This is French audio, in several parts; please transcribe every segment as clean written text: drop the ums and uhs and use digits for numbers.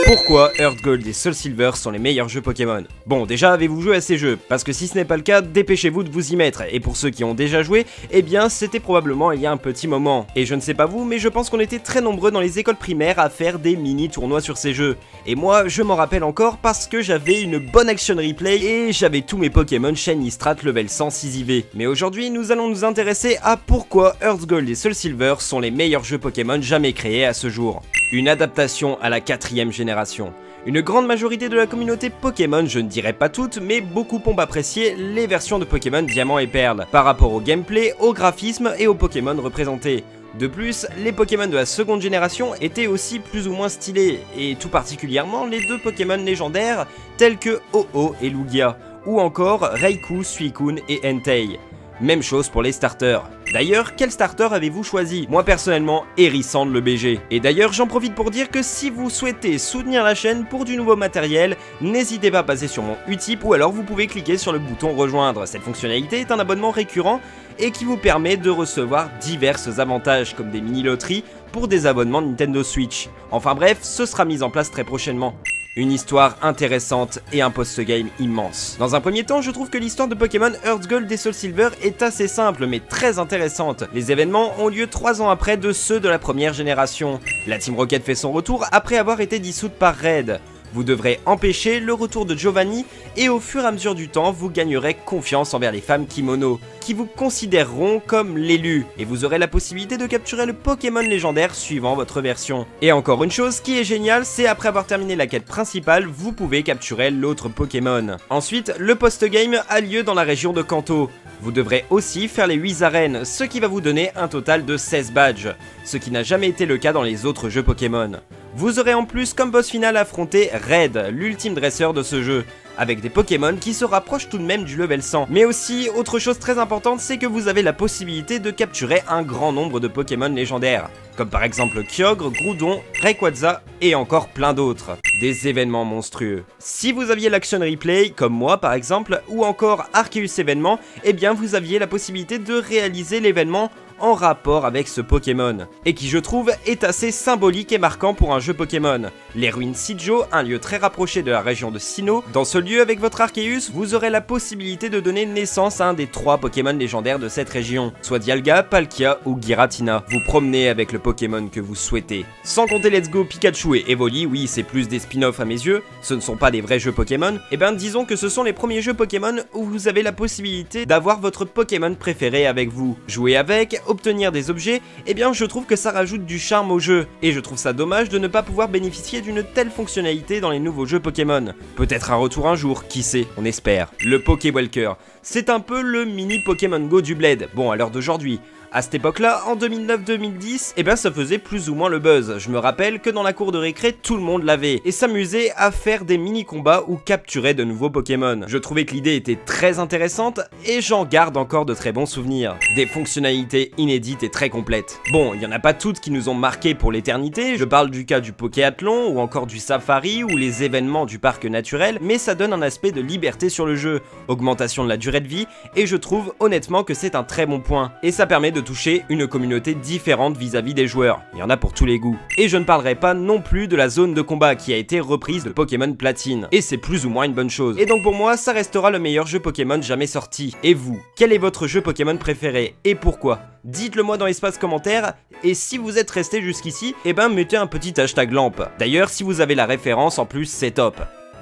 Pourquoi Earth Gold et Soul Silver sont les meilleurs jeux Pokémon? Bon, déjà, avez-vous joué à ces jeux? Parce que si ce n'est pas le cas, dépêchez-vous de vous y mettre. Et pour ceux qui ont déjà joué, eh bien, c'était probablement il y a un petit moment. Et je ne sais pas vous, mais je pense qu'on était très nombreux dans les écoles primaires à faire des mini-tournois sur ces jeux. Et moi, je m'en rappelle encore parce que j'avais une bonne action replay et j'avais tous mes Pokémon Shiny Strat level 100 6IV. Mais aujourd'hui, nous allons nous intéresser à pourquoi Earth Gold et Soul Silver sont les meilleurs jeux Pokémon jamais créés à ce jour. Une adaptation à la 4ème génération. Une grande majorité de la communauté Pokémon, je ne dirais pas toutes, mais beaucoup ont apprécié les versions de Pokémon Diamant et Perle, par rapport au gameplay, au graphisme et aux Pokémon représentés. De plus, les Pokémon de la seconde génération étaient aussi plus ou moins stylés, et tout particulièrement les deux Pokémon légendaires tels que Ho-Oh et Lugia, ou encore Raikou, Suicune et Entei. Même chose pour les starters. D'ailleurs, quel starter avez-vous choisi? Moi personnellement, Hérissandre le BG. Et d'ailleurs, j'en profite pour dire que si vous souhaitez soutenir la chaîne pour du nouveau matériel, n'hésitez pas à passer sur mon Utip ou alors vous pouvez cliquer sur le bouton rejoindre. Cette fonctionnalité est un abonnement récurrent et qui vous permet de recevoir divers avantages comme des mini-loteries pour des abonnements Nintendo Switch. Enfin bref, ce sera mis en place très prochainement. Une histoire intéressante et un post-game immense. Dans un premier temps, je trouve que l'histoire de Pokémon Earth Gold et Soul Silver est assez simple mais très intéressante. Les événements ont lieu 3 ans après de ceux de la première génération. La Team Rocket fait son retour après avoir été dissoute par Red. Vous devrez empêcher le retour de Giovanni et au fur et à mesure du temps, vous gagnerez confiance envers les femmes kimono, qui vous considéreront comme l'élu, et vous aurez la possibilité de capturer le Pokémon légendaire suivant votre version. Et encore une chose qui est géniale, c'est après avoir terminé la quête principale, vous pouvez capturer l'autre Pokémon. Ensuite, le post-game a lieu dans la région de Kanto. Vous devrez aussi faire les 8 arènes, ce qui va vous donner un total de 16 badges, ce qui n'a jamais été le cas dans les autres jeux Pokémon. Vous aurez en plus comme boss final affronté Red, l'ultime dresseur de ce jeu, avec des Pokémon qui se rapprochent tout de même du level 100. Mais aussi, autre chose très importante, c'est que vous avez la possibilité de capturer un grand nombre de Pokémon légendaires, comme par exemple Kyogre, Groudon, Rayquaza et encore plein d'autres. Des événements monstrueux. Si vous aviez l'Action Replay, comme moi par exemple, ou encore Arceus événement, eh bien vous aviez la possibilité de réaliser l'événement en rapport avec ce Pokémon, et qui je trouve est assez symbolique et marquant pour un jeu Pokémon. Les ruines Sidjo, un lieu très rapproché de la région de Sinnoh. Dans ce lieu avec votre Arceus, vous aurez la possibilité de donner naissance à un des 3 Pokémon légendaires de cette région, soit Dialga, Palkia ou Giratina. Vous promenez avec le Pokémon que vous souhaitez. Sans compter Let's Go, Pikachu et Evoli, oui c'est plus des spin-offs à mes yeux, ce ne sont pas des vrais jeux Pokémon, et ben disons que ce sont les premiers jeux Pokémon où vous avez la possibilité d'avoir votre Pokémon préféré avec vous. Jouer avec, obtenir des objets, eh bien je trouve que ça rajoute du charme au jeu, et je trouve ça dommage de ne pas pouvoir bénéficier d'une telle fonctionnalité dans les nouveaux jeux Pokémon. Peut-être un retour un jour, qui sait, on espère. Le Pokéwalker, c'est un peu le mini Pokémon Go du Bled, bon à l'heure d'aujourd'hui. À cette époque-là, en 2009-2010, eh ben ça faisait plus ou moins le buzz. Je me rappelle que dans la cour de récré, tout le monde l'avait, et s'amusait à faire des mini-combats ou capturer de nouveaux Pokémon. Je trouvais que l'idée était très intéressante, et j'en garde encore de très bons souvenirs. Des fonctionnalités inédites et très complètes. Bon, il n'y en a pas toutes qui nous ont marqué pour l'éternité, je parle du cas du Pokéathlon, ou encore du Safari, ou les événements du parc naturel, mais ça donne un aspect de liberté sur le jeu, augmentation de la durée de vie, et je trouve honnêtement que c'est un très bon point. Et ça permet de toucher une communauté différente vis-à-vis des joueurs, il y en a pour tous les goûts. Et je ne parlerai pas non plus de la zone de combat qui a été reprise de Pokémon Platine, et c'est plus ou moins une bonne chose. Et donc pour moi, ça restera le meilleur jeu Pokémon jamais sorti. Et vous, quel est votre jeu Pokémon préféré, et pourquoi? Dites-le moi dans l'espace commentaire, et si vous êtes resté jusqu'ici, eh ben mettez un petit hashtag lampe. D'ailleurs, si vous avez la référence en plus, c'est top.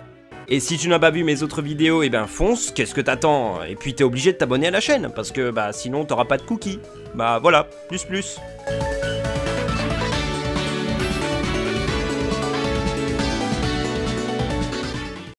Et si tu n'as pas vu mes autres vidéos, eh ben fonce, qu'est-ce que t'attends? Et puis t'es obligé de t'abonner à la chaîne, parce que bah sinon t'auras pas de cookies. Bah voilà, plus.